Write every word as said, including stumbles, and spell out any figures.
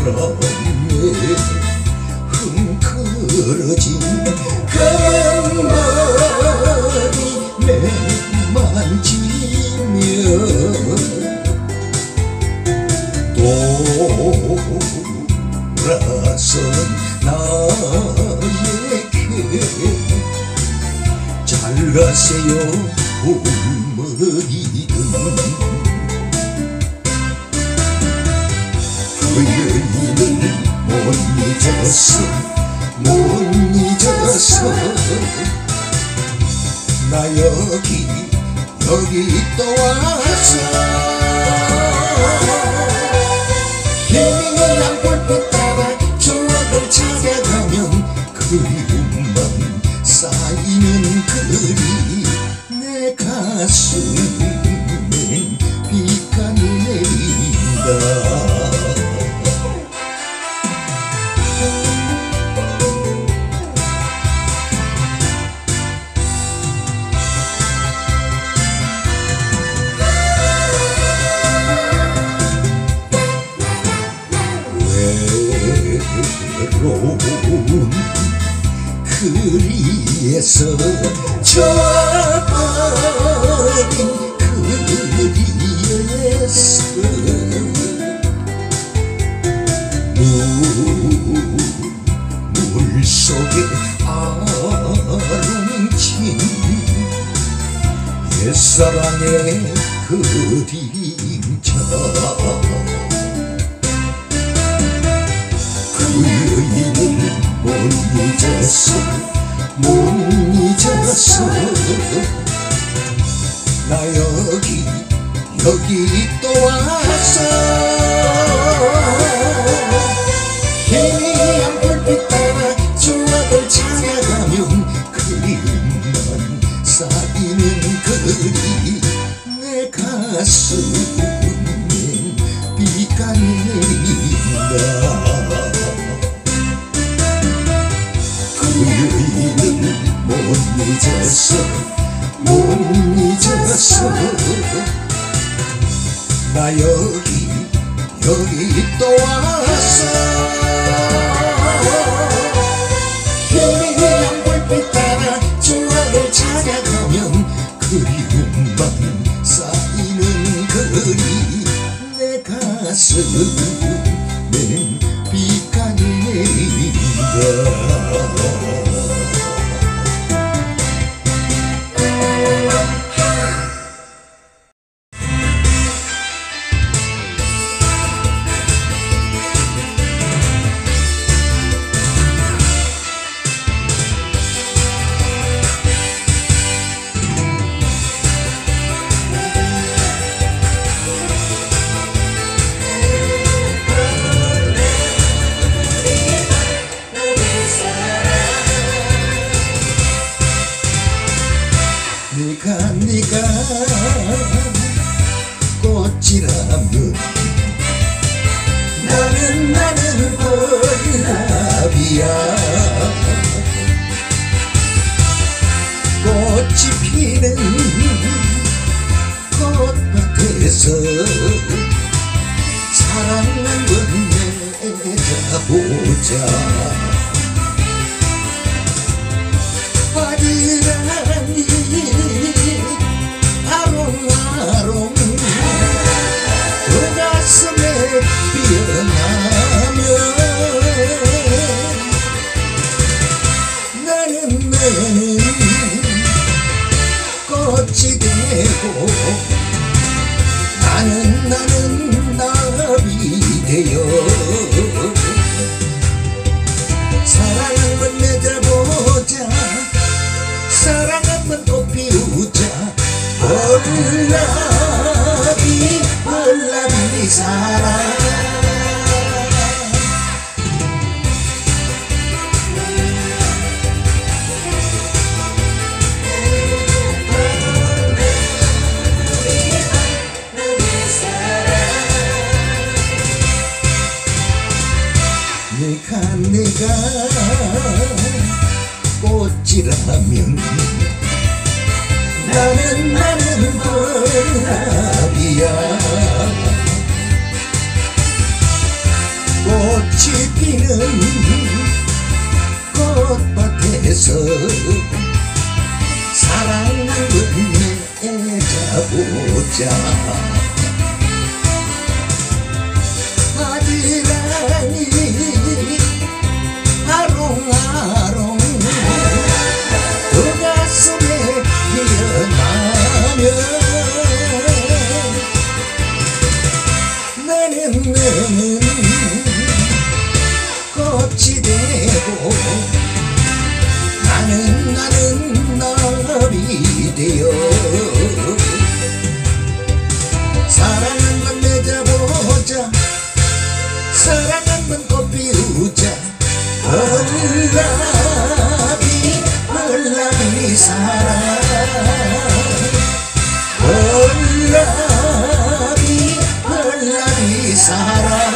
바람에 흥그러진 금머리 매만지며 돌아선 나에게 잘가세요 울머리든 그 여인을 못 잊었어 못 잊었어 나 여기 여기 또 왔어 희미한 불빛 따라 추억을 찾아가면 그리움만 쌓이는 그리 내 가슴엔 비가 내린다 외로운 그리에서 저버린 그리에서 물속에 아롱친 옛사랑의 그림자 그 여인을 못 잊었어 못 잊었어 나 여기 여기 또 왔어 희미한 불빛 따라 추억을 찾아가면 그리움만 쌓이는 그리 내 가슴엔 비가 내린다 그 여인을 못 잊었어 못 잊었어 나 여기 여기 또 왔어 희미한 불빛 따라 추억을 찾아가면 그리움만 쌓이는 그리 내 가슴엔 비가 내린다 네가 네가 꽃이라면 나는 나는 꽃나비야 꽃이 피는 꽃밭에서 사랑 한번 맺어보자 아리랑이 아롱아롱 그 가슴에 피어나면 나는 나는 꽃이 되고 나는 나는 나비 되어 사랑 한번 맺어보자 사랑 한번 꽃 피우자 벌나비 벌나비 사랑 네가 네가 꽃이라면 나는 나는 벌나비야 꽃 내는 꽃이 되고 나는 나는 나비 되어 사랑 한번 맺어보자 사랑 한번 꽃 피우자 헐라비 헐라비 사랑 헐라비 헐라비 사랑